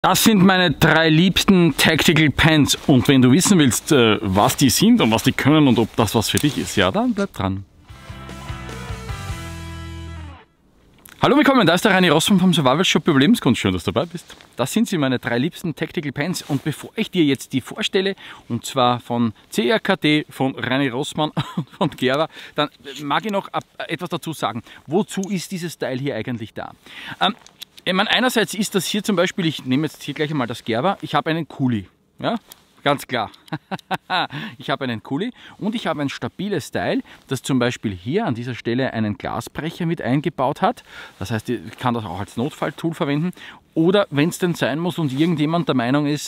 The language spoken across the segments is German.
Das sind meine 3 liebsten Tactical Pens und wenn du wissen willst, was die sind und was die können und ob das was für dich ist, ja, dann bleib dran. Hallo, willkommen, da ist der Reini Rossmann vom Survival Shop Überlebenskunst. Schön, dass du dabei bist. Das sind sie, meine 3 liebsten Tactical Pens. Und bevor ich dir jetzt die vorstelle, und zwar von CRKT, von Reini Rossmann und von Gerber, dann mag ich noch etwas dazu sagen. Wozu ist dieses Teil hier eigentlich da? Ich meine, einerseits ist das hier zum Beispiel, ich nehme jetzt hier gleich einmal das Gerber, ich habe einen Kuli, ja, ganz klar. Ich habe einen Kuli und ich habe ein stabiles Teil, das zum Beispiel hier an dieser Stelle einen Glasbrecher mit eingebaut hat. Das heißt, ich kann das auch als Notfalltool verwenden. Oder wenn es denn sein muss und irgendjemand der Meinung ist,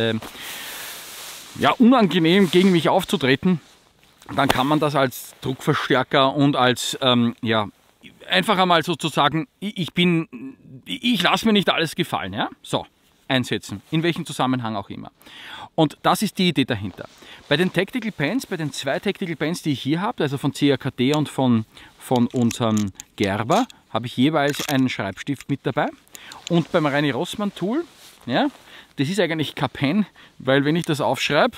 ja, unangenehm gegen mich aufzutreten, dann kann man das als Druckverstärker und als, ja, einfach einmal sozusagen, ich lasse mir nicht alles gefallen, ja? So, einsetzen, in welchem Zusammenhang auch immer. Und das ist die Idee dahinter. Bei den Tactical Pens, bei den 2 Tactical Pens, die ich hier habe, also von CRKT und von unserem Gerber, habe ich jeweils einen Schreibstift mit dabei. Und beim Reini Rossmann Tool, ja, das ist eigentlich kein Pen, weil wenn ich das aufschraube,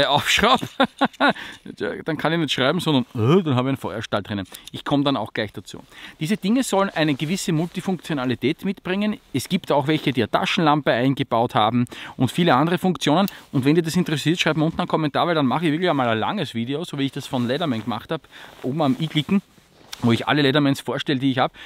dann kann ich nicht schreiben, sondern dann habe ich einen Feuerstahl drinnen. Ich komme dann auch gleich dazu. Diese Dinge sollen eine gewisse Multifunktionalität mitbringen. Es gibt auch welche, die eine Taschenlampe eingebaut haben und viele andere Funktionen. Und wenn dir das interessiert, schreib mir unten einen Kommentar, weil dann mache ich wirklich einmal ein langes Video, so wie ich das von Leatherman gemacht habe, oben am i klicken, wo ich alle Leathermans vorstelle, die ich habe.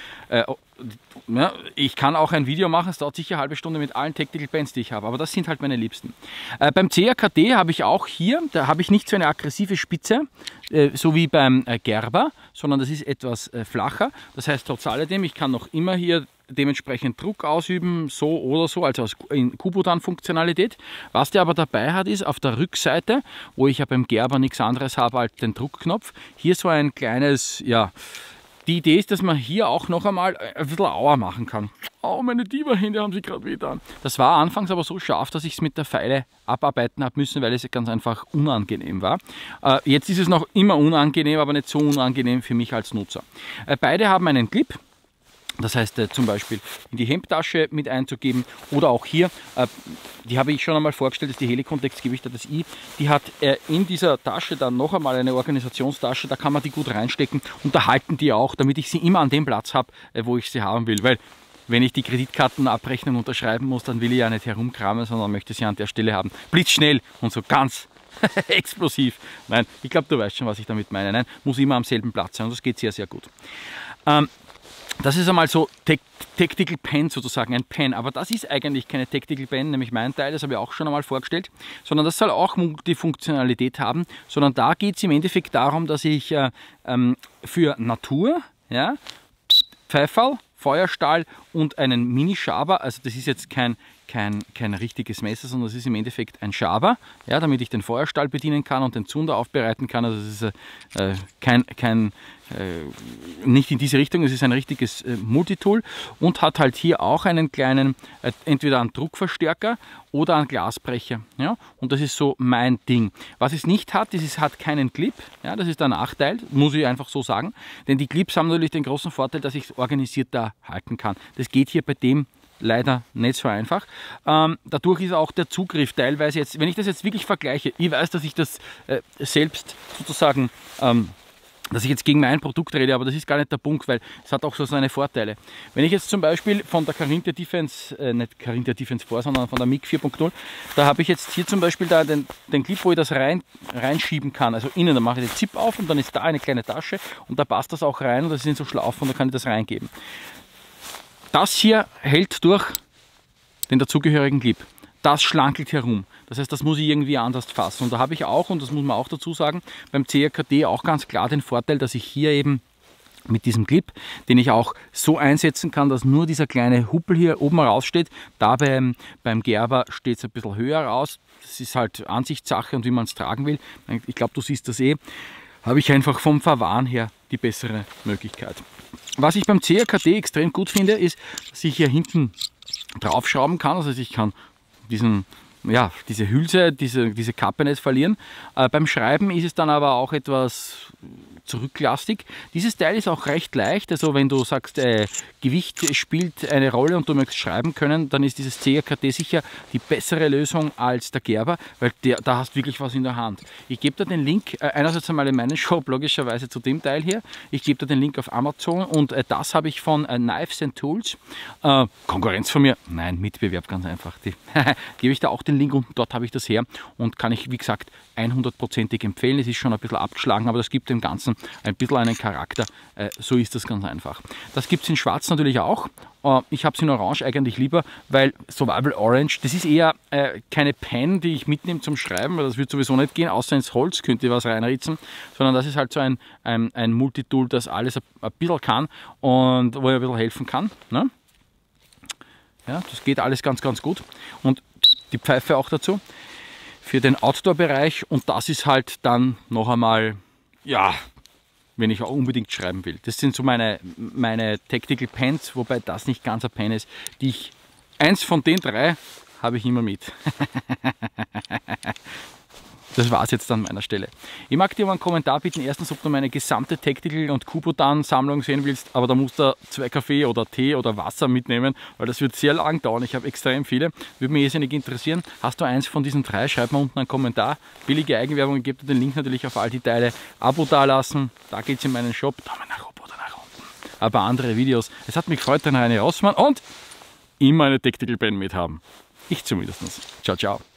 Ja, ich kann auch ein Video machen, es dauert sicher eine halbe Stunde mit allen Tactical Pens, die ich habe, aber das sind halt meine liebsten. Beim CRKT habe ich auch hier, da habe ich nicht so eine aggressive Spitze, so wie beim Gerber, sondern das ist etwas flacher. Das heißt, trotz alledem, ich kann noch immer hier dementsprechend Druck ausüben, so oder so, also in Kubotan-Funktionalität. Was der aber dabei hat, ist auf der Rückseite, wo ich ja beim Gerber nichts anderes habe als den Druckknopf, hier so ein kleines, ja, die Idee ist, dass man hier auch noch einmal ein bisschen Aua machen kann. Oh, meine Diva-Hände haben sich gerade wehgetan. Das war anfangs aber so scharf, dass ich es mit der Feile abarbeiten habe müssen, weil es ganz einfach unangenehm war. Jetzt ist es noch immer unangenehm, aber nicht so unangenehm für mich als Nutzer. Beide haben einen Clip. Das heißt zum Beispiel in die Hemdtasche mit einzugeben oder auch hier, die habe ich schon einmal vorgestellt, das ist die Helikon-Tex Gewichter des I. Die hat in dieser Tasche dann noch einmal eine Organisationstasche, da kann man die gut reinstecken und da halten die auch, damit ich sie immer an dem Platz habe, wo ich sie haben will. Weil wenn ich die Kreditkartenabrechnung unterschreiben muss, dann will ich ja nicht herumkramen, sondern möchte sie an der Stelle haben. Blitzschnell und so ganz explosiv. Nein, ich glaube, du weißt schon, was ich damit meine. Nein, muss immer am selben Platz sein und das geht sehr, sehr gut. Das ist einmal so Tactical Pen sozusagen, ein Pen, aber das ist eigentlich keine Tactical Pen, nämlich mein Teil, das habe ich auch schon einmal vorgestellt, sondern das soll auch Multifunktionalität haben, sondern da geht es im Endeffekt darum, dass ich für Natur, ja, Pfeiferl, Feuerstahl und einen Mini-Schaber, also das ist jetzt kein richtiges Messer, sondern das ist im Endeffekt ein Schaber, ja, damit ich den Feuerstahl bedienen kann und den Zunder aufbereiten kann. Also das ist nicht in diese Richtung, es ist ein richtiges Multitool und hat halt hier auch einen kleinen, entweder einen Druckverstärker oder einen Glasbrecher. Ja? Und das ist so mein Ding. Was es nicht hat, ist, es hat keinen Clip. Ja? Das ist der Nachteil, muss ich einfach so sagen. Denn die Clips haben natürlich den großen Vorteil, dass ich es organisiert da halten kann. Das geht hier bei dem leider nicht so einfach. Dadurch ist auch der Zugriff teilweise jetzt, wenn ich das jetzt wirklich vergleiche, ich weiß, dass ich das selbst sozusagen, dass ich jetzt gegen mein Produkt rede, aber das ist gar nicht der Punkt, weil es hat auch so seine Vorteile. Wenn ich jetzt zum Beispiel von der Carinthia Defense, nicht Carinthia Defense 4, sondern von der MIG 4.0, da habe ich jetzt hier zum Beispiel da den Clip, wo ich das reinschieben kann, also innen, da mache ich den Zip auf und dann ist da eine kleine Tasche und da passt das auch rein und das sind so Schlaufen und da kann ich das reingeben. Das hier hält durch den dazugehörigen Clip. Das schlankelt herum. Das heißt, das muss ich irgendwie anders fassen. Und da habe ich auch, und das muss man auch dazu sagen, beim CRKT auch ganz klar den Vorteil, dass ich hier eben mit diesem Clip, den ich auch so einsetzen kann, dass nur dieser kleine Huppel hier oben raussteht. Da beim Gerber steht es ein bisschen höher raus. Das ist halt Ansichtssache und wie man es tragen will. Ich glaube, du siehst das eh. Habe ich einfach vom Verwahren her die bessere Möglichkeit. Was ich beim CRKT extrem gut finde, ist, dass ich hier hinten draufschrauben kann. Also ich kann diese Hülse, diese Kappe nicht verlieren. Beim Schreiben ist es dann aber auch etwas zurücklastig. Dieses Teil ist auch recht leicht, also wenn du sagst, Gewicht spielt eine Rolle und du möchtest schreiben können, dann ist dieses CAKT sicher die bessere Lösung als der Gerber, weil da hast du wirklich was in der Hand. Ich gebe dir den Link, einerseits einmal in meinen Shop, logischerweise zu dem Teil hier. Ich gebe dir den Link auf Amazon und das habe ich von Knives and Tools. Konkurrenz von mir? Nein, Mitbewerb, ganz einfach. Die gebe ich da auch den Link und dort habe ich das her und kann ich, wie gesagt, 100%ig empfehlen. Es ist schon ein bisschen abgeschlagen, aber das gibt dem Ganzen ein bisschen einen Charakter. So ist das ganz einfach. Das gibt es in Schwarz natürlich auch. Ich habe es in Orange eigentlich lieber, weil Survival Orange, das ist eher keine Pen, die ich mitnehme zum Schreiben, weil das wird sowieso nicht gehen, außer ins Holz könnte ich was reinritzen, sondern das ist halt so ein Multitool, das alles ein bisschen kann und wo ich ein bisschen helfen kann. Ne? Ja, das geht alles ganz, ganz gut. Und die Pfeife auch dazu für den Outdoor-Bereich und das ist halt dann noch einmal, ja, wenn ich auch unbedingt schreiben will. Das sind so meine Tactical Pens, wobei das nicht ganz ein Pen ist, eins von den 3 habe ich immer mit. Das war es jetzt an meiner Stelle. Ich mag dir mal einen Kommentar bitten. Erstens, ob du meine gesamte Tactical und Kubotan-Sammlung sehen willst, aber da musst du 2 Kaffee oder Tee oder Wasser mitnehmen, weil das wird sehr lang dauern. Ich habe extrem viele. Würde mich irrsinnig interessieren. Hast du eins von diesen 3? Schreib mir unten einen Kommentar. Billige Eigenwerbung, ich gebe dir den Link natürlich auf all die Teile. Abo dalassen, da geht es in meinen Shop. Daumen nach oben oder nach unten. Aber andere Videos. Es hat mich gefreut, deine Reine Rossmann und immer eine Tactical Pen mit haben. Ich zumindest. Ciao, ciao.